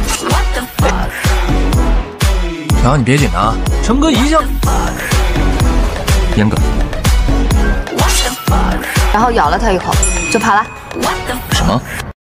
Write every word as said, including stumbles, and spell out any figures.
乔，你别紧张啊，成哥一向严格。 然后咬了他一口，就跑了。 什么？